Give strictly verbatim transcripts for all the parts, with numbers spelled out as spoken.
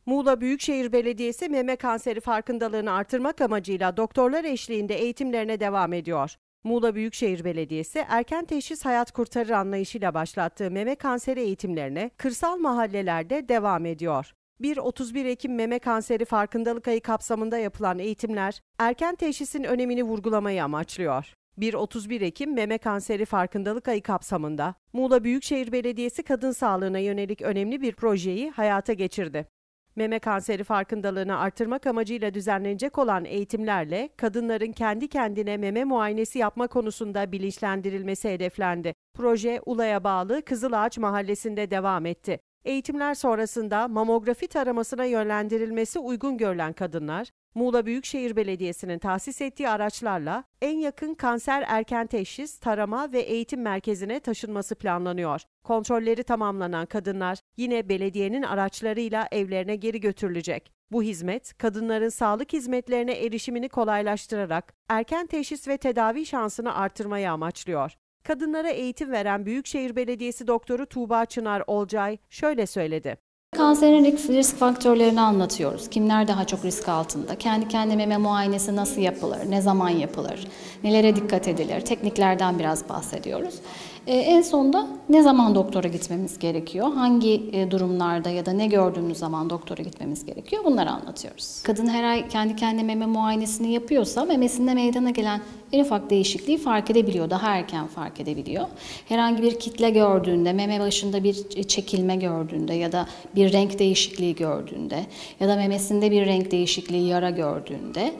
Muğla Büyükşehir Belediyesi meme kanseri farkındalığını artırmak amacıyla doktorlar eşliğinde eğitimlerine devam ediyor. Muğla Büyükşehir Belediyesi erken teşhis hayat kurtarır anlayışıyla başlattığı meme kanseri eğitimlerine kırsal mahallelerde devam ediyor. bir otuz bir Ekim Meme Kanseri Farkındalık Ayı kapsamında yapılan eğitimler, erken teşhisin önemini vurgulamayı amaçlıyor. bir otuz bir Ekim Meme Kanseri Farkındalık Ayı kapsamında Muğla Büyükşehir Belediyesi kadın sağlığına yönelik önemli bir projeyi hayata geçirdi. Meme kanseri farkındalığını artırmak amacıyla düzenlenecek olan eğitimlerle kadınların kendi kendine meme muayenesi yapma konusunda bilinçlendirilmesi hedeflendi. Proje Ula'ya bağlı Kızılağaç Mahallesi'nde devam etti. Eğitimler sonrasında mamografi taramasına yönlendirilmesi uygun görülen kadınlar, Muğla Büyükşehir Belediyesi'nin tahsis ettiği araçlarla en yakın kanser erken teşhis, tarama ve eğitim merkezine taşınması planlanıyor. Kontrolleri tamamlanan kadınlar yine belediyenin araçlarıyla evlerine geri götürülecek. Bu hizmet, kadınların sağlık hizmetlerine erişimini kolaylaştırarak erken teşhis ve tedavi şansını artırmayı amaçlıyor. Kadınlara eğitim veren Büyükşehir Belediyesi Doktoru Tuğba Çınar Olcay şöyle söyledi. Kanserin risk faktörlerini anlatıyoruz. Kimler daha çok risk altında? Kendi kendine meme muayenesi nasıl yapılır? Ne zaman yapılır? Nelere dikkat edilir? Tekniklerden biraz bahsediyoruz. Ee, en sonunda ne zaman doktora gitmemiz gerekiyor? Hangi e, durumlarda ya da ne gördüğümüz zaman doktora gitmemiz gerekiyor? Bunları anlatıyoruz. Kadın her ay kendi kendine meme muayenesini yapıyorsa memesinde meydana gelen en ufak değişikliği fark edebiliyor. Daha erken fark edebiliyor. Herhangi bir kitle gördüğünde, meme başında bir çekilme gördüğünde ya da bir renk değişikliği gördüğünde ya da memesinde bir renk değişikliği, yara gördüğünde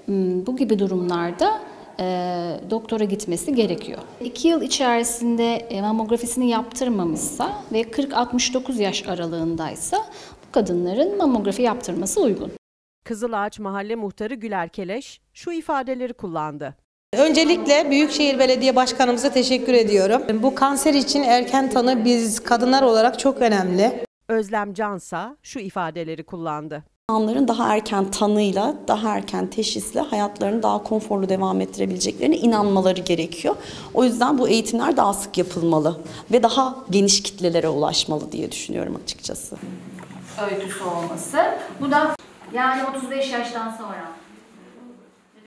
bu gibi durumlarda e, doktora gitmesi gerekiyor. İki yıl içerisinde e, mamografisini yaptırmamışsa ve kırk altmış dokuz yaş aralığındaysa bu kadınların mamografi yaptırması uygun. Kızılağaç Mahalle Muhtarı Güler Keleş şu ifadeleri kullandı. Öncelikle Büyükşehir Belediye Başkanımıza teşekkür ediyorum. Bu kanser için erken tanı biz kadınlar olarak çok önemli. Özlem Cansa şu ifadeleri kullandı. İnsanların daha erken tanıyla, daha erken teşhisle hayatlarını daha konforlu devam ettirebileceklerine inanmaları gerekiyor. O yüzden bu eğitimler daha sık yapılmalı ve daha geniş kitlelere ulaşmalı diye düşünüyorum açıkçası. Öyküsü olması. Bu da yani otuz beş yaştan sonra.